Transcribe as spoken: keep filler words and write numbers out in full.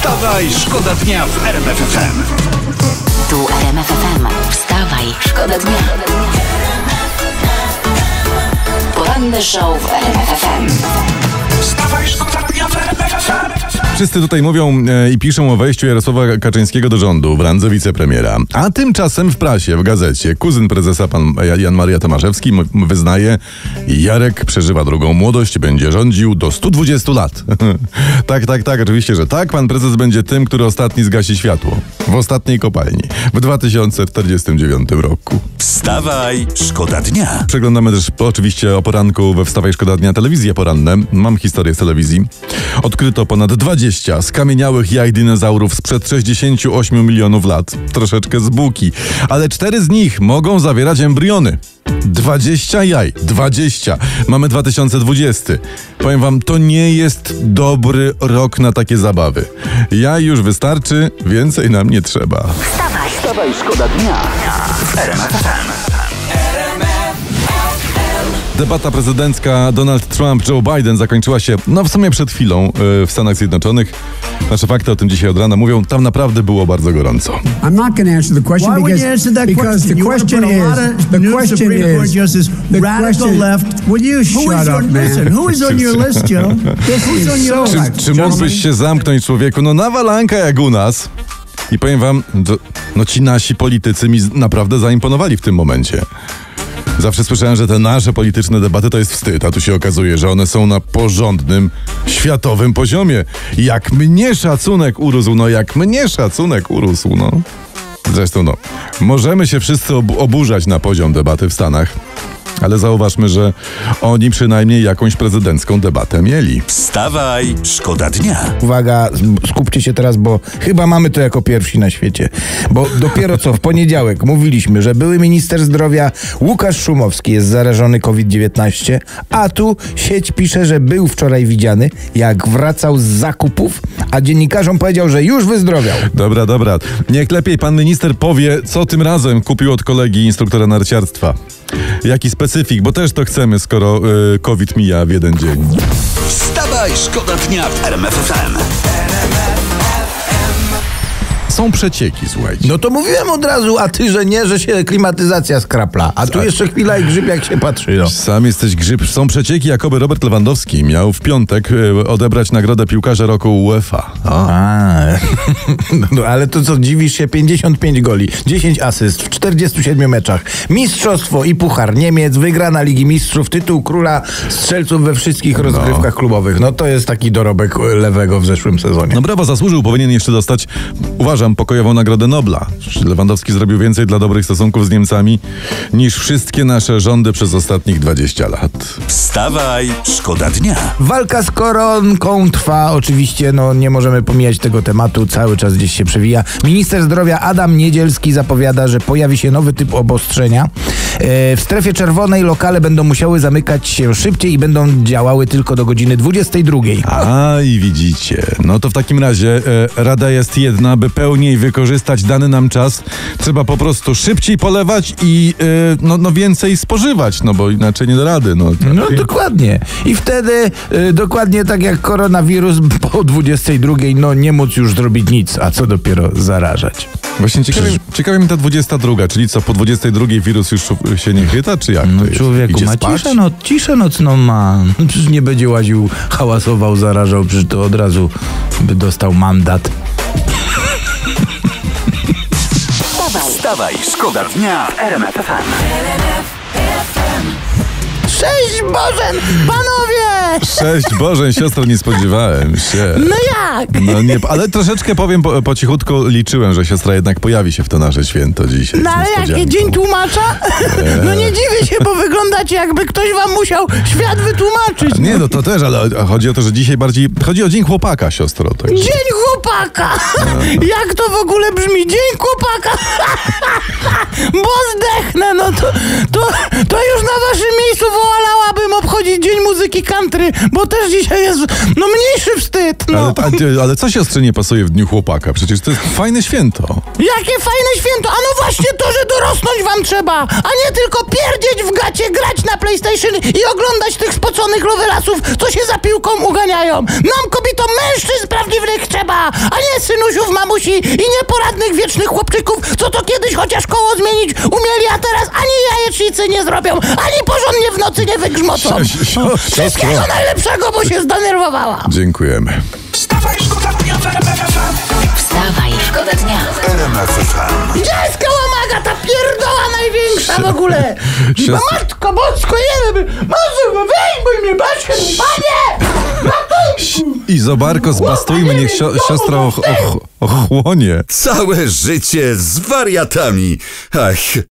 Wstawaj, szkoda dnia w R M F F M. Tu R M F F M. Wstawaj, szkoda dnia. Poranny show w R M F F M. Wstawaj, szkoda dnia w R M F F M. Wszyscy tutaj mówią e, i piszą o wejściu Jarosława Kaczyńskiego do rządu w randze wicepremiera. A tymczasem w prasie, w gazecie, kuzyn prezesa, pan Jan Maria Tomaszewski, m- wyznaje: Jarek przeżywa drugą młodość, będzie rządził do stu dwudziestu lat. tak, tak, tak, oczywiście, że tak. Pan prezes będzie tym, który ostatni zgasi światło. W ostatniej kopalni. W dwa tysiące czterdziestym dziewiątym roku. Wstawaj, szkoda dnia. Przeglądamy też oczywiście o poranku we Wstawaj, szkoda dnia telewizje poranne. Mam historię z telewizji. Odkryto ponad dwadzieścia skamieniałych jaj dinozaurów sprzed sześćdziesięciu ośmiu milionów lat. Troszeczkę z buki. Ale cztery z nich mogą zawierać embriony. dwadzieścia jaj. dwadzieścia. Mamy dwa tysiące dwudziesty. Powiem wam, to nie jest dobry rok na takie zabawy. Jaj już wystarczy, więcej nam nie trzeba. Wstawaj, Wstawaj, szkoda dnia w R M F F M. Debata prezydencka Donald Trump-Joe Biden zakończyła się, no w sumie przed chwilą yy, w Stanach Zjednoczonych. Nasze fakty o tym dzisiaj od rana mówią, tam naprawdę było bardzo gorąco. I'm not going to answer the question Why would because, you answer that because question? the You wanna question put a is, lot of the new question Supreme Court is, justice, the radical question, left. will you Who shut is up, on, man? listen, who is on your list, Joe? This Who's is on your so list? Czy mógłbyś się zamknąć, człowieku? No nawalanka jak u nas. I powiem wam, to, no ci nasi politycy mi z- naprawdę zaimponowali w tym momencie. Zawsze słyszałem, że te nasze polityczne debaty to jest wstyd, a tu się okazuje, że one są na porządnym, światowym poziomie. Jak mnie szacunek urósł, no jak mnie szacunek urósł, no. Zresztą no, możemy się wszyscy ob- oburzać na poziom debaty w Stanach, ale zauważmy, że oni przynajmniej jakąś prezydencką debatę mieli. Wstawaj, szkoda dnia. Uwaga, skupcie się teraz, bo chyba mamy to jako pierwsi na świecie. Bo dopiero co w poniedziałek mówiliśmy, że były minister zdrowia Łukasz Szumowski jest zarażony COVID dziewiętnaście, a tu sieć pisze, że był wczoraj widziany, jak wracał z zakupów, a dziennikarzom powiedział, że już wyzdrowiał. Dobra, dobra. Niech lepiej pan minister powie, co tym razem kupił od kolegi instruktora narciarstwa. Jaki specyfik, bo też to chcemy, skoro y, COVID mija w jeden dzień. Wstawaj, szkoda dnia w R M F F M. Są przecieki, słuchajcie. No to mówiłem od razu, a ty, że nie, że się klimatyzacja skrapla. A tu jeszcze chwila i grzyb jak się patrzy. No. Sam jesteś grzyb. Są przecieki, jakoby Robert Lewandowski miał w piątek y, odebrać nagrodę piłkarza roku UEFA. O. A, no, ale to co, dziwisz się, pięćdziesiąt pięć goli, dziesięć asyst w czterdziestu siedmiu meczach, mistrzostwo i puchar Niemiec, wygrana Ligi Mistrzów, tytuł króla strzelców we wszystkich rozgrywkach klubowych. No to jest taki dorobek Lewego w zeszłym sezonie. No brawo, zasłużył, powinien jeszcze dostać, uważam, pokojową Nagrodę Nobla. Lewandowski zrobił więcej dla dobrych stosunków z Niemcami niż wszystkie nasze rządy przez ostatnich dwadzieścia lat. Wstawaj, szkoda dnia. Walka z koronką trwa, oczywiście, no nie możemy pomijać tego tematu, cały czas gdzieś się przewija. Minister zdrowia Adam Niedzielski zapowiada, że pojawi się nowy typ obostrzenia. E, w strefie czerwonej lokale będą musiały zamykać się szybciej i będą działały tylko do godziny dwudziestej drugiej. A i widzicie. No to w takim razie e, rada jest jedna, by pełniej wykorzystać dany nam czas. Trzeba po prostu szybciej polewać i e, no, no więcej spożywać, no bo inaczej nie da rady. No, No dokładnie. I wtedy y, dokładnie tak jak koronawirus po dwudziestej drugiej, no nie móc już zrobić nic, a co dopiero zarażać. Właśnie ciekawi, ciekawi mnie ta dwudziesta druga, czyli co, po dwudziestej drugiej wirus już się nie chyta, czy jak to No jest? człowieku, Idzie ma spać? ciszę, no, ciszę nocną ma. Przecież nie będzie łaził, hałasował, zarażał, przecież to od razu by dostał mandat. Wstawaj, szkoda dnia w R M F F M. Cześć Bożen, panowie! Cześć Boże, siostro, nie spodziewałem się. No jak? No nie, ale troszeczkę powiem po, po cichutku, liczyłem, że siostra jednak pojawi się w to nasze święto dzisiaj. No ale jaki dzień tłumacza? No nie dziwię się, bo wyglądacie jakby ktoś wam musiał świat wytłumaczyć. Nie, no to też, ale chodzi o to, że dzisiaj bardziej, chodzi o dzień chłopaka, siostro. Także. Dzień chłopaka! Jak to w ogóle brzmi? Dzień chłopaka! Bo zdechnę, no to, to, to już na waszym miejscu wolałabym obchodzić Dzień Muzyki Country, bo też dzisiaj jest, no mniejszy wstyd, no. Ale, ale, ale co siostrze nie pasuje w dniu chłopaka? Przecież to jest fajne święto. Jakie fajne święto! A no właśnie to, że dorosnąć wam trzeba, a nie tylko pierdzieć w gacie, grać na PlayStation i oglądać tych spoconych loverasów, co się za piłką uganiają. Nam, kobietom, mężczyzn prawdziwych trzeba! trzeba, a nie synusiów, mamusi i nieporadnych wiecznych chłopczyków, co to kiedyś chociaż koło zmienić umieli, a teraz ani jajecznicy nie zrobią, ani porządnie w nocy nie wygrzmocą. Siostro. Wszystkiego najlepszego, bo się zdenerwowała. Dziękujemy. Wstawaj, szkoda dnia w R M F F M. Wstawaj, szkoda dnia. R M F F M. Gdzie jest kałamaga, ta pierdoła największa w ogóle? Siostro. No matko bosko, jemy, może wyjmuj mnie, Basiu, panie! Ratunku! Izobarko, zbastujmy, niech sio- siostra och- och- ochłonie. Całe życie z wariatami. Ach,